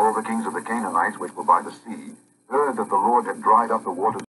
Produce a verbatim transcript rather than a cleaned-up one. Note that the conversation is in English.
all the kings of the Canaanites which were by the sea heard that the Lord had dried up the waters